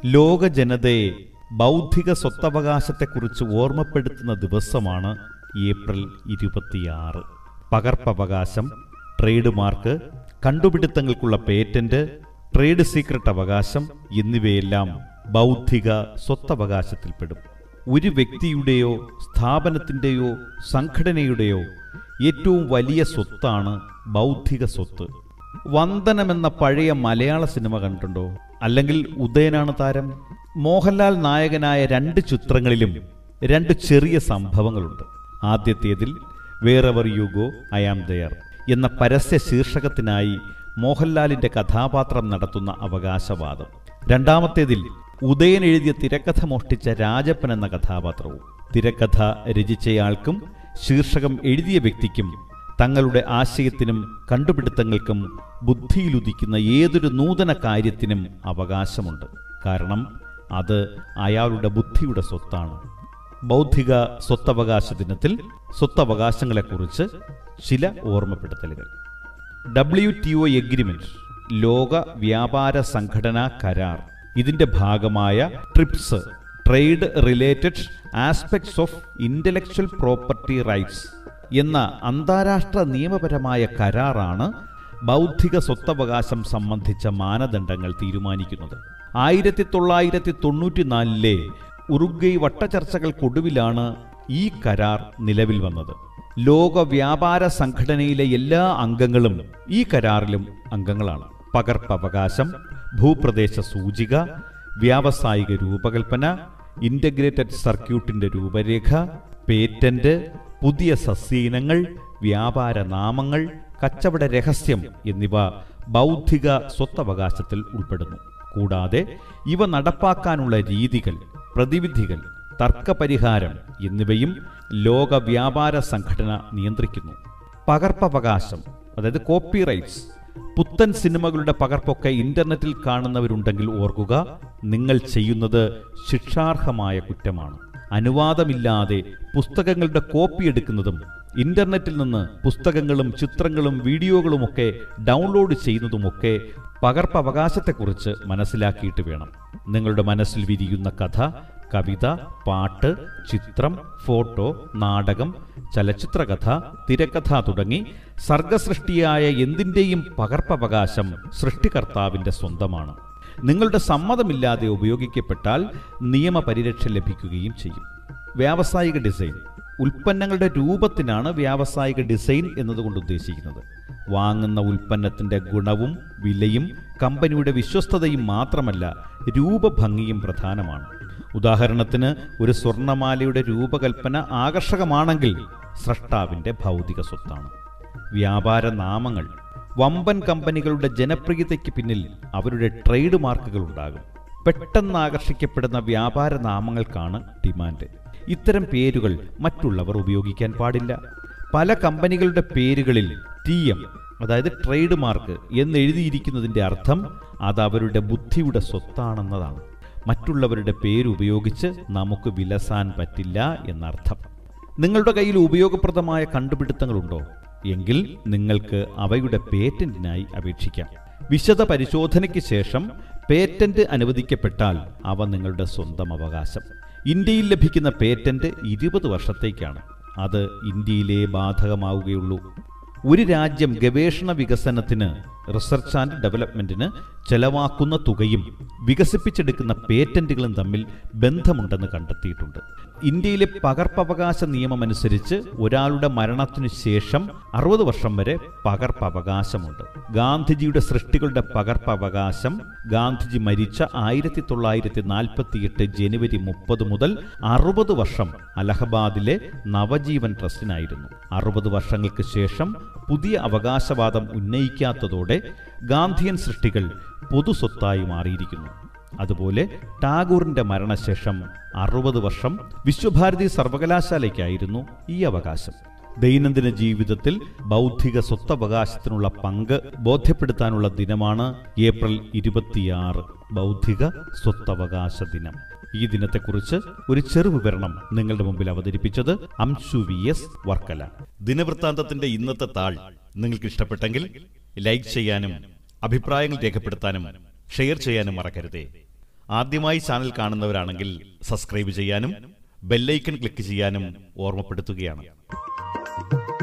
ലോക ജനതയെ ബൗദ്ധിക സ്വത്തവകാശത്തെക്കുറിച്ച് ഓർമ്മപ്പെടുത്തുന്ന ദിവസമാണ് ഏപ്രിൽ 26. പകർപ്പവകാശം, ട്രേഡ് മാർക്ക്, കണ്ടുപിടുത്തങ്ങൾക്കുള്ള പേറ്റന്റ്, ട്രേഡ് സീക്രട്ട് അവകാശം എന്നിവയെല്ലാം ബൗദ്ധിക സ്വത്തവകാശത്തിൽപ്പെടും. ഒരു വ്യക്തിയുടെയോ സ്ഥാപനത്തിൻ്റെയോ സംഘടനയുടെയോ ഏറ്റവും വലിയ സ്വത്താണ് ബൗദ്ധിക സ്വത്ത്. വന്ദനമെന്ന പഴയ മലയാള സിനിമ കണ്ടിട്ടുണ്ടോ? അല്ലെങ്കിൽ ഉദയനാണ് താരം? മോഹൻലാൽ നായകനായ 2 ചിത്രങ്ങളിലും 2 ചെറിയ സംഭവങ്ങളുണ്ട്. ആദ്യത്തേതിൽ wherever you go I am there എന്ന പരസ്യ ശീർഷകത്തിനായി മോഹൻലാലിന്റെ കഥാപാത്രം നടത്തുന്ന അവകാശവാദം. രണ്ടാമത്തേതിൽ ഉദയൻ എഴുതിയ തിരക്കഥ മോഷ്ടിച്ച രാജപ്പൻ എന്ന കഥാപാത്രവും. തിരക്കഥ രചിച്ചയാൾക്കും ശീർഷകം എഴുതിയ വ്യക്തിക്കും തങ്ങളുടെ ആശയത്തിനും കണ്ടുപിടുത്തങ്ങൾക്കും ബുദ്ധിയിലുദിക്കുന്ന ഏതൊരു നൂതന കാര്യത്തിനും അവകാശമുണ്ട്. കാരണം അത് അയാളുടെ ബുദ്ധിയുടെ സ്വത്താണ്. ബൗദ്ധിക സ്വത്തവകാശ ദിനത്തിൽ സ്വത്തവകാശങ്ങളെക്കുറിച്ച് ചില ഓർമ്മപ്പെടുത്തലുകൾ. WTO എഗ്രിമെന്റ്, ലോക വ്യാപാര സംഘടനാ കരാർ, ഇതിന്റെ ഭാഗമായ TRIPS, trade related aspects of intellectual property rights എന്ന അന്താരാഷ്ട്ര നിയമപരമായ കരാറാണ് ബൗദ്ധിക സ്വത്തവകാശം സംബന്ധിച്ച മാനദണ്ഡങ്ങൾ തീരുമാനിക്കുന്നത്. 1994 ഉറുഗ്വൈ വട്ടചർച്ചകൾക്കൊടുവിലാണ് ഈ കരാർ നിലവിൽ വന്നത്. ലോക വ്യാപാര സംഘടനയിലെ എല്ലാ അംഗങ്ങളും ഈ കരാറിലും അംഗങ്ങളാണ്. പകർപ്പവകാശം, ഭൂപ്രദേശ സൂചിക, വ്യാവസായിക രൂപകൽപ്പന, ഇന്റഗ്രേറ്റഡ് സർക്യൂട്ടിന്റെ രൂപരേഖ, പേറ്റന്റ്, പുതിയ സസ്യയിനങ്ങൾ, വ്യാപാര നാമങ്ങൾ, കച്ചവട രഹസ്യം എന്നിവ ബൗദ്ധിക സ്വത്തവകാശത്തിൽ ഉൾപ്പെടുന്നു. കൂടാതെ ഇവ നടപ്പാക്കാനുള്ള രീതികൾ, പ്രതിവിധികൾ, തർക്കപരിഹാരം എന്നിവയും ലോക വ്യാപാര സംഘടന നിയന്ത്രിക്കുന്നു. പകർപ്പവകാശം, അതായത് കോപ്പിറൈറ്റ്സ്. പുത്തൻ സിനിമകളുടെ പകർപ്പൊക്കെ ഇന്റർനെറ്റിൽ കാണുന്നവരുണ്ടെങ്കിൽ ഓർക്കുക, നിങ്ങൾ ചെയ്യുന്നത് ശിക്ഷാർഹമായ കുറ്റമാണ്. അനുവാദമില്ലാതെ പുസ്തകങ്ങളുടെ കോപ്പി എടുക്കുന്നതും ഇന്റർനെറ്റിൽ നിന്ന് പുസ്തകങ്ങളും ചിത്രങ്ങളും വീഡിയോകളുമൊക്കെ ഡൗൺലോഡ് ചെയ്യുന്നതുമൊക്കെ പകർപ്പവകാശത്തെക്കുറിച്ച് മനസ്സിലാക്കിയിട്ട് വേണം. നിങ്ങളുടെ മനസ്സിൽ വിരിയുന്ന കഥ, കവിത, പാട്ട്, ചിത്രം, ഫോട്ടോ, നാടകം, ചലച്ചിത്രകഥ, തിരക്കഥ തുടങ്ങി സർഗസൃഷ്ടിയായ എന്തിൻ്റെയും പകർപ്പവകാശം സൃഷ്ടികർത്താവിൻ്റെ സ്വന്തമാണ്. നിങ്ങളുടെ സമ്മതമില്ലാതെ ഉപയോഗിക്കപ്പെട്ടാൽ നിയമപരിരക്ഷ ലഭിക്കുകയും ചെയ്യും. വ്യാവസായിക ഡിസൈൻ, ഉൽപ്പന്നങ്ങളുടെ രൂപത്തിനാണ് വ്യാവസായിക ഡിസൈൻ എന്നതുകൊണ്ട് ഉദ്ദേശിക്കുന്നത്. വാങ്ങുന്ന ഉൽപ്പന്നത്തിന്റെ ഗുണവും വിലയും കമ്പനിയുടെ വിശ്വസ്തതയും മാത്രമല്ല, രൂപഭംഗിയും പ്രധാനമാണ്. ഉദാഹരണത്തിന്, ഒരു സ്വർണമാലയുടെ രൂപകൽപ്പന ആകർഷകമാണെങ്കിൽ സ്രഷ്ടാവിന്റെ ഭൗതിക സ്വത്താണ്. വ്യാപാര നാമങ്ങൾ, വമ്പൻ കമ്പനികളുടെ ജനപ്രിയതയ്ക്ക് പിന്നിൽ അവരുടെ ട്രേഡ് മാർക്കുകൾ ഉണ്ടാകും. പെട്ടെന്ന് ആകർഷിക്കപ്പെടുന്ന വ്യാപാര നാമങ്ങൾക്കാണ് ഡിമാൻഡ്. ഇത്തരം പേരുകൾ മറ്റുള്ളവർ ഉപയോഗിക്കാൻ പാടില്ല. പല കമ്പനികളുടെ പേരുകളിൽ TM, അതായത് ട്രേഡ് മാർക്ക് എന്നെഴുതിയിരിക്കുന്നതിൻ്റെ അർത്ഥം അത് അവരുടെ ബുദ്ധിയുടെ സ്വത്താണെന്നതാണ്. മറ്റുള്ളവരുടെ പേരുപയോഗിച്ച് നമുക്ക് വിലസാൻ പറ്റില്ല എന്നർത്ഥം. നിങ്ങളുടെ കയ്യിൽ ഉപയോഗപ്രദമായ കണ്ടുപിടുത്തങ്ങളുണ്ടോ? എങ്കിൽ നിങ്ങൾക്ക് അവയുടെ പേറ്റന്റിനായി അപേക്ഷിക്കാം. വിശദ പരിശോധനയ്ക്ക് ശേഷം പേറ്റന്റ് അനുവദിക്കപ്പെട്ടാൽ അവ നിങ്ങളുടെ സ്വന്തം അവകാശം. ഇന്ത്യയിൽ ലഭിക്കുന്ന പേറ്റന്റ് 20 വർഷത്തേക്കാണ്. അത് ഇന്ത്യയിലേ ബാധകമാവുകയുള്ളൂ. ഒരു രാജ്യം ഗവേഷണ വികസനത്തിന്, റിസർച്ച് ആൻഡ് ഡെവലപ്മെന്റിന് ചെലവാക്കുന്ന തുകയും വികസിപ്പിച്ചെടുക്കുന്ന പേറ്റന്റുകളും തമ്മിൽ ബന്ധമുണ്ടെന്ന് കണ്ടെത്തിയിട്ടുണ്ട്. ഇന്ത്യയിലെ പകർപ്പവകാശ നിയമമനുസരിച്ച് ഒരാളുടെ മരണത്തിനു ശേഷം 60 വർഷം വരെ പകർപ്പവകാശമുണ്ട്. ഗാന്ധിജിയുടെ സൃഷ്ടികളുടെ പകർപ്പവകാശം ഗാന്ധിജി മരിച്ച 1948 ജനുവരി 30 മുതൽ 60 വർഷം അലഹബാദിലെ നവജീവൻ ട്രസ്റ്റിനായിരുന്നു. 60 വർഷങ്ങൾക്ക് ശേഷം പുതിയ അവകാശവാദം ഉന്നയിക്കാത്തതോടെ ഗാന്ധിയൻ സൃഷ്ടികൾ പൊതുസ്വത്തായി മാറിയിരിക്കുന്നു. അതുപോലെ ടാഗോറിന്റെ മരണശേഷം 60 വർഷം വിശ്വഭാരതി സർവകലാശാലയ്ക്കായിരുന്നു ഈ അവകാശം. ദൈനംദിന ജീവിതത്തിൽ ബൗദ്ധിക സ്വത്തവകാശത്തിനുള്ള പങ്ക് ബോധ്യപ്പെടുത്താനുള്ള ദിനമാണ് ഏപ്രിൽ 26, ബൗദ്ധിക സ്വത്തവകാശ ദിനം. ഈ ദിനത്തെക്കുറിച്ച് ഒരു ചെറു വിവരണം നിങ്ങളുടെ മുമ്പിൽ അവതരിപ്പിച്ചത് അംശു VS, വർക്കല. ദിനവൃത്താന്തത്തിന്റെ ഇന്നത്തെ താൾ നിങ്ങൾക്ക് ഇഷ്ടപ്പെട്ടെങ്കിൽ ലൈക്ക് ചെയ്യാനും അഭിപ്രായങ്ങൾ രേഖപ്പെടുത്താനും ഷെയർ ചെയ്യാനും മറക്കരുതേ. ആദ്യമായി ചാനൽ കാണുന്നവരാണെങ്കിൽ സബ്സ്ക്രൈബ് ചെയ്യാനും ബെല്ലൈക്കൺ ക്ലിക്ക് ചെയ്യാനും ഓർമ്മപ്പെടുത്തുകയാണ്.